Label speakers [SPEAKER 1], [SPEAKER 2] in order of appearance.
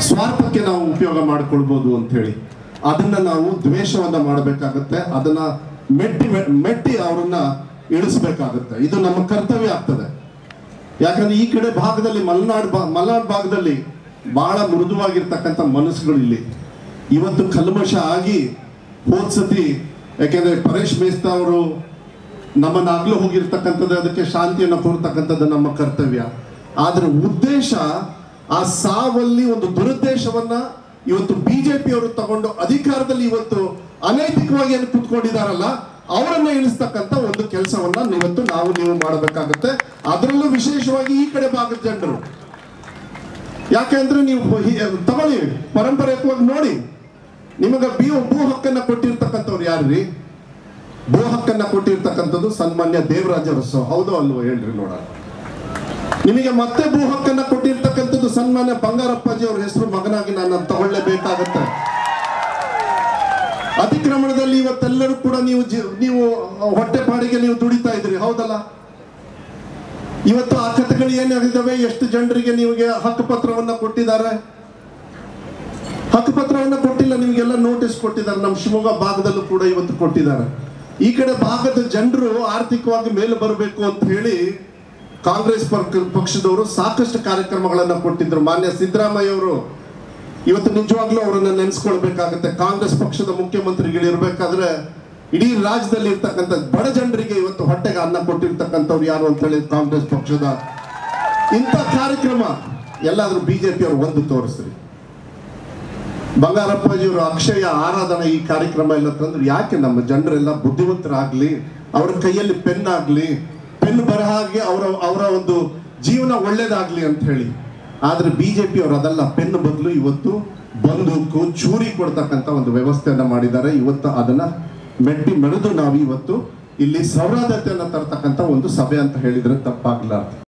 [SPEAKER 1] ಸ್ವಾರ್ಥಕ್ಕೆ ನಾವು ಉಪಯೋಗ ಮಾಡಿಕೊಳ್ಬೋದು ಅಂತ ಹೇಳಿ ಅದನ್ನ ನಾವು ದ್ವೇಷವನ್ನ ಮಾಡಬೇಕಾಗುತ್ತೆ, ಅದನ್ನ ಮೆಟ್ಟಿ ಅವರನ್ನ ಇಳಿಸ್ಬೇಕಾಗುತ್ತೆ. ಇದು ನಮ್ಮ ಕರ್ತವ್ಯ ಆಗ್ತದೆ. ಯಾಕಂದ್ರೆ ಈ ಕಡೆ ಭಾಗದಲ್ಲಿ ಮಲೆನಾಡು ಭಾಗದಲ್ಲಿ ಬಹಳ ಮೃದುವಾಗಿರ್ತಕ್ಕಂಥ ಮನಸ್ಸುಗಳು ಇಲ್ಲಿ ಇವತ್ತು ಕಲ್ಮಶ ಆಗಿ ಹೋದ್ಸತಿ, ಯಾಕೆಂದ್ರೆ ಪರೇಶ್ ಮೇಸ್ತಾ ಅವರು ನಮ್ಮನ್ನಾಗ್ಲೂ ಹೋಗಿರ್ತಕ್ಕಂಥದ್ದು, ಅದಕ್ಕೆ ಶಾಂತಿಯನ್ನು ಕೋರ್ತಕ್ಕಂಥದ್ದು ನಮ್ಮ ಕರ್ತವ್ಯ. ಆದ್ರೆ ಉದ್ದೇಶ ಆ ಸಾವಲ್ಲಿ ಒಂದು ದುರುದ್ದೇಶವನ್ನ ಇವತ್ತು ಬಿಜೆಪಿ ಅವರು ತಗೊಂಡು ಅಧಿಕಾರದಲ್ಲಿ ಇವತ್ತು ಅನೈತಿಕವಾಗಿ ಏನು ಕುತ್ಕೊಂಡಿದಾರಲ್ಲ ಅವರನ್ನ ಇಳಿಸ್ತಕ್ಕಂಥ ಒಂದು ಕೆಲಸವನ್ನ ಇವತ್ತು ನೀವು ಮಾಡಬೇಕಾಗುತ್ತೆ. ಅದರಲ್ಲೂ ವಿಶೇಷವಾಗಿ ಈ ಕಡೆ ಭಾಗದ ಜನರು, ಯಾಕೆಂದ್ರೆ ನೀವು ತಗೊಳ್ಳಿ ಪರಂಪರೆಯುತವಾಗಿ ನೋಡಿ, ನಿಮಗೆ ಭೂ ಹಕ್ಕನ್ನ ಕೊಟ್ಟಿರ್ತಕ್ಕಂಥವ್ರು ಯಾರ್ರಿ? ಭೂ ಹಕ್ಕನ್ನ ಕೊಟ್ಟಿರ್ತಕ್ಕಂಥದ್ದು ಸನ್ಮಾನ್ಯ ದೇವರಾಜ ಅರಸು, ಹೌದು ಅಲ್ವೋ ಹೇಳ್ರಿ ನೋಡೋಣ. ನಿಮಗೆ ಮತ್ತೆ ಭೂ ಹಕ್ಕನ್ನ ಕೊಟ್ಟಿರ್ತಕ್ಕಂಥದ್ದು ಸನ್ಮಾನ್ಯ ಬಂಗಾರಪ್ಪಾಜಿ ಅವ್ರ ಹೆಸರು ಮಗನಾಗಿ ನಾನು ತಗೊಳ್ಳೇಬೇಕಾಗತ್ತೆ. ಅತಿಕ್ರಮಣದಲ್ಲಿ ಇವತ್ತೆಲ್ಲರೂ ಕೂಡ ನೀವು ಹೊಟ್ಟೆಪಾಡಿಗೆ ನೀವು ದುಡಿತಾ ಇದ್ರಿ, ಹೌದಲ್ಲ? ಇವತ್ತು ಆ ಕಥೆಗಳು ಏನಾಗಿದ್ದಾವೆ, ಎಷ್ಟು ಜನರಿಗೆ ನಿಮಗೆ ಹಕ್ಕುಪತ್ರವನ್ನ ಕೊಟ್ಟಿದ್ದಾರೆ? ಹಕ್ಕುಪತ್ರವನ್ನ ಕೊಟ್ಟಿಲ್ಲ, ನಿಮಗೆಲ್ಲ ನೋಟಿಸ್ ಕೊಟ್ಟಿದ್ದಾರೆ. ನಮ್ಮ ಶಿವಮೊಗ್ಗ ಭಾಗದಲ್ಲೂ ಕೂಡ ಇವತ್ತು ಕೊಟ್ಟಿದ್ದಾರೆ. ಈ ಕಡೆ ಭಾಗದ ಜನರು ಆರ್ಥಿಕವಾಗಿ ಮೇಲೆ ಬರಬೇಕು ಅಂತ ಹೇಳಿ ಕಾಂಗ್ರೆಸ್ ಪಕ್ಷದವರು ಸಾಕಷ್ಟು ಕಾರ್ಯಕ್ರಮಗಳನ್ನ ಕೊಟ್ಟಿದ್ರು. ಮಾನ್ಯ ಸಿದ್ದರಾಮಯ್ಯ ಅವರು ಇವತ್ತು ನಿಜವಾಗ್ಲೂ ಅವರನ್ನ ನೆನೆಸ್ಕೊಳ್ಬೇಕಾಗುತ್ತೆ. ಕಾಂಗ್ರೆಸ್ ಪಕ್ಷದ ಮುಖ್ಯಮಂತ್ರಿಗಳಿರ್ಬೇಕಾದ್ರೆ ಇಡೀ ರಾಜ್ಯದಲ್ಲಿ ಇರ್ತಕ್ಕಂಥ ಬಡ ಜನರಿಗೆ ಇವತ್ತು ಹೊಟ್ಟೆಗೆ ಅನ್ನ ಕೊಟ್ಟಿರ್ತಕ್ಕಂಥವ್ರು ಯಾರು ಅಂತ ಹೇಳಿ ಕಾಂಗ್ರೆಸ್ ಪಕ್ಷದ ಇಂಥ ಕಾರ್ಯಕ್ರಮ ಎಲ್ಲಾದ್ರೂ ಬಿಜೆಪಿ ಅವರು ಒಂದು ತೋರಿಸ್ರಿ. ಬಂಗಾರಪ್ಪಾಜಿಯವರು ಅಕ್ಷಯ ಆರಾಧನಾ ಈ ಕಾರ್ಯಕ್ರಮ ಎಲ್ಲ ತಂದ್ರು. ಯಾಕೆ ನಮ್ಮ ಜನರೆಲ್ಲ ಬುದ್ಧಿವಂತರಾಗ್ಲಿ, ಅವರ ಕೈಯಲ್ಲಿ ಪೆನ್ ಆಗ್ಲಿ, ಪೆನ್ ಬರಹಾಗೆ ಅವರ ಒಂದು ಜೀವನ ಒಳ್ಳೇದಾಗ್ಲಿ ಅಂತ ಹೇಳಿ. ಆದ್ರೆ ಬಿಜೆಪಿ ಅವರು ಅದೆಲ್ಲ ಪೆನ್ ಬದಲು ಇವತ್ತು ಬಂದೂಕು ಚೂರಿ ಕೊಡ್ತಕ್ಕಂಥ ಒಂದು ವ್ಯವಸ್ಥೆಯನ್ನ ಮಾಡಿದ್ದಾರೆ. ಇವತ್ತು ಅದನ್ನ ಮೆರೆದು ನಾವು ಇವತ್ತು ಇಲ್ಲಿ ಸೌಹಾರ್ದತೆಯನ್ನ ತರ್ತಕ್ಕಂಥ ಒಂದು ಸಭೆ ಅಂತ ಹೇಳಿದ್ರೆ ತಪ್ಪಾಗ್ಲಾರ್ದು.